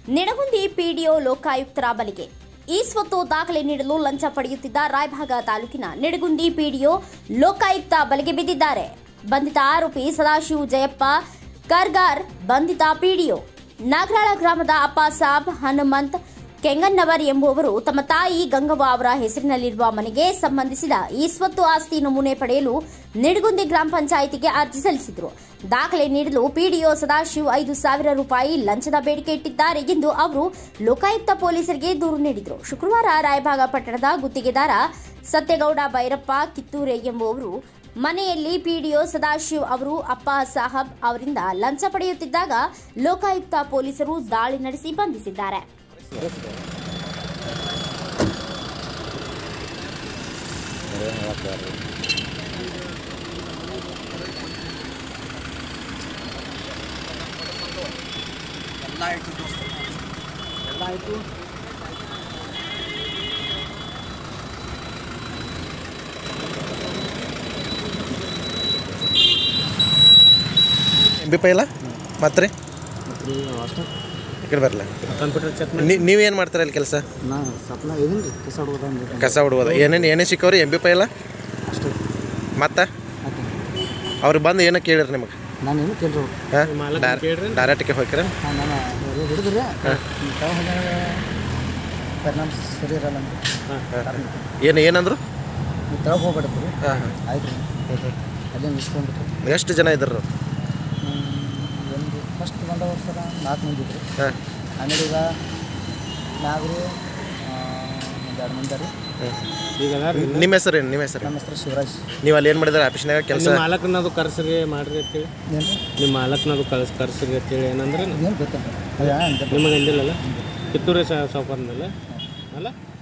Nidagundi PDO ಲೋಕಾಯುಕ್ತರ ಬಲೆಗೆ ಈ ಸ್ವತ್ತು ದಾಖಲೆ ನೀಡಲು ಲಂಚ ಪಡೆಯುತ್ತಿದ್ದ ರಾಯಭಾಗ ತಾಲೂಕಿನ ನಿಡಗುಂದಿ ಪಿಡಿಒ ಲೋಕಾಯುಕ್ತ ಬಲೆಗೆ ಬಿದ್ದಿದ್ದಾರೆ. ಬಂಧಿತ ಆರೋಪಿ ಸದಾಶಿವ ಜಯಪ್ಪ ಕರ್ಗಾರ್. ಬಂಧಿತ ಪಿಡಿಒ ನಾಗರಾಳ ಗ್ರಾಮದ ಅಪ್ಪಾಸಾಬ್ ಹನುಮಂತ್ ಕೆಂಗನ್ನವರ್ ಎಂಬುವವರು ತಮ್ಮ ತಾಯಿ ಗಂಗವ್ವ ಅವರ ಹೆಸರಿನಲ್ಲಿರುವ ಮನೆಗೆ ಸಂಬಂಧಿಸಿದ ಈ ಸ್ವತ್ತು ಆಸ್ತಿ ನಮೂನೆ ಪಡೆಯಲು ನಿಡಗುಂದಿ ಗ್ರಾಮ ಪಂಚಾಯಿತಿಗೆ ಅರ್ಜಿ ಸಲ್ಲಿಸಿದರು. ದಾಖಲೆ ನೀಡಲು ಪಿಡಿಒ ಸದಾಶಿವ್ 5,000 ರೂಪಾಯಿ ಲಂಚದ ಬೇಡಿಕೆ ಇಟ್ಟಿದ್ದಾರೆ ಎಂದು ಅವರು ಲೋಕಾಯುಕ್ತ ಪೊಲೀಸರಿಗೆ ದೂರು ನೀಡಿದರು. ಶುಕ್ರವಾರ ರಾಯಭಾಗ ಪಟ್ಟಣದ ಗುತ್ತಿಗೆದಾರ ಸತ್ಯಗೌಡ ಭೈರಪ್ಪ ಕಿತ್ತೂರೆ ಎಂಬುವವರು ಮನೆಯಲ್ಲಿ ಪಿಡಿಒ ಸದಾಶಿವ್ ಅವರು ಅಪ್ಪ ಸಾಹಬ್ ಅವರಿಂದ ಲಂಚ ಪಡೆಯುತ್ತಿದ್ದಾಗ ಲೋಕಾಯುಕ್ತ ಪೊಲೀಸರು ದಾಳಿ ನಡೆಸಿ ಬಂಧಿಸಿದ್ದಾರೆ. ಬಿಪೈಲ ಮತ್ತೆ ರೀ ಈ ಕಡೆ ಬರಲ್ಲ. ಕಂಪ್ಯೂಟರ್ ಚೆಕ್ ನೀವೇನು ಮಾಡ್ತೀರ ಅಲ್ಲಿ ಕೆಲಸ? ನಾನು ಸಪ್ಲೈ ಇದೀನಿ ರೀ, ಕಸ ಹೊಡ್ಬೋದು. ಏನೇನು ಸಿಕ್ಕವ್ರಿ MBPೈಲ ಅಷ್ಟೇ. ಮತ್ತೆ ಅವ್ರು ಬಂದು ಏನೋ ಕೇಳಿರಿ ನಿಮಗೆ? ನಾನು ಏನು ಕೇಳ್ರಿ ಡೈರೆಕ್ಟ್ಗೆ ಹೋಗ್ತೀರ? ನಾನು ಹಿಡಿದ್ರಿ ಪರಿಣಾಮ ಸರಿ ಇರಲ್ಲ ಏನಂದ್ರು? ನೀವು ತಳಗೆ ಹೋಗ್ಬೇಡ್ರಿ. ಆಯ್ತು ರೀ, ಅಲ್ಲೇ ನಿಲ್ಸ್ಕೊಂಡ್ಬಿಟ್ರಿ. ಎಷ್ಟು ಜನ ಇದ್ರು? ಒಂದು ಫಸ್ಟ್ ಬಂದವರು ಸರ 4 ಮಂದಿ ಇದ್ರಿ. ಆಮೇಲೆ ಈಗ ನಾಲ್ಕು ರೀ, ಒಂದು 2 ಮಂದಿ ರೀ. ಈಗ ನಿಮ್ಮ ಹೆಸರು ಏನು? ನಿಮ್ಮ ಹೆಸರು? ನಮ್ಮ ಹೆಸರು ಶಿವರಾಜ್. ನೀವು ಅಲ್ಲಿ ಏನು ಮಾಡಿದಾರೆ ಆಫೀಸ್ನಾಗ ಕೆಲಸ? ಮಾಲಕನದು ಕರ್ಸ್ರಿ ಮಾಡ್ರಿ ಅಂತೇಳಿ. ಏನು ನಿಮ್ಮ ಮಾಲಕನದು ಕರ್ಸ್ರಿ ಅಂತೇಳಿ ಏನಂದ್ರೆ ಏನು ಗೊತ್ತ ನಿಮಗೆ ಅಂದಿಲ್ಲಲ್ಲ? ಕಿತ್ತೂರೇ ಸಾವುಕಾರನಲ್ಲ ಅಲ್ಲ.